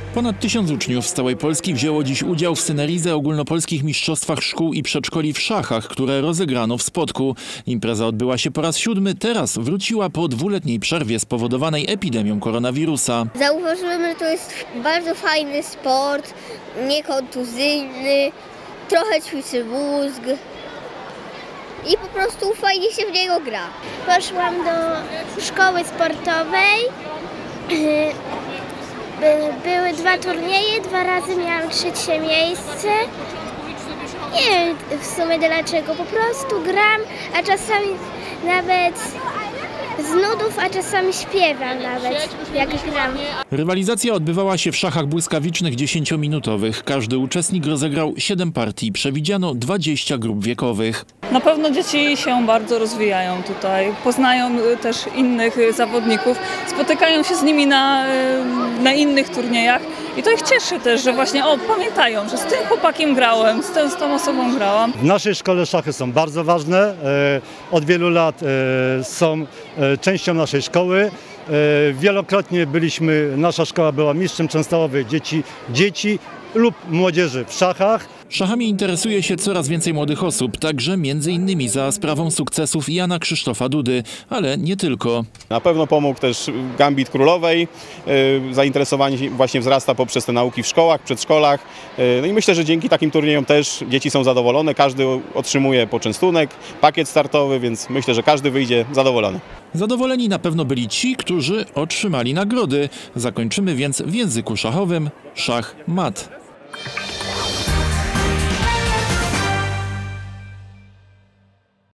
Ponad 1000 uczniów z całej Polski wzięło dziś udział w Syneridze ogólnopolskich mistrzostwach szkół i przedszkoli w szachach, które rozegrano w Spodku. Impreza odbyła się po raz 7, teraz wróciła po 2-letniej przerwie spowodowanej epidemią koronawirusa. Zauważyłem, że to jest bardzo fajny sport, niekontuzyjny, trochę ćwiczy mózg i po prostu fajnie się w niego gra. Poszłam do szkoły sportowej. Były 2 turnieje, 2 razy miałam 3. miejsce. Nie wiem w sumie dlaczego, po prostu gram, a czasami nawet z nudów, a czasami śpiewam nawet, jak gram. Rywalizacja odbywała się w szachach błyskawicznych 10-minutowych. Każdy uczestnik rozegrał 7 partii. Przewidziano 20 grup wiekowych. Na pewno dzieci się bardzo rozwijają tutaj, poznają też innych zawodników, spotykają się z nimi na innych turniejach i to ich cieszy też, że właśnie pamiętają, że z tym chłopakiem grałem, z tą osobą grałam. W naszej szkole szachy są bardzo ważne, od wielu lat są częścią naszej szkoły. Wielokrotnie nasza szkoła była mistrzem Częstochowy dzieci lub młodzieży w szachach. Szachami interesuje się coraz więcej młodych osób, także m.in. za sprawą sukcesów Jana Krzysztofa Dudy, ale nie tylko. Na pewno pomógł też Gambit Królowej, zainteresowanie właśnie wzrasta poprzez te nauki w szkołach, przedszkolach. No i myślę, że dzięki takim turniejom też dzieci są zadowolone, każdy otrzymuje poczęstunek, pakiet startowy, więc myślę, że każdy wyjdzie zadowolony. Zadowoleni na pewno byli ci, którzy otrzymali nagrody. Zakończymy więc w języku szachowym szach mat.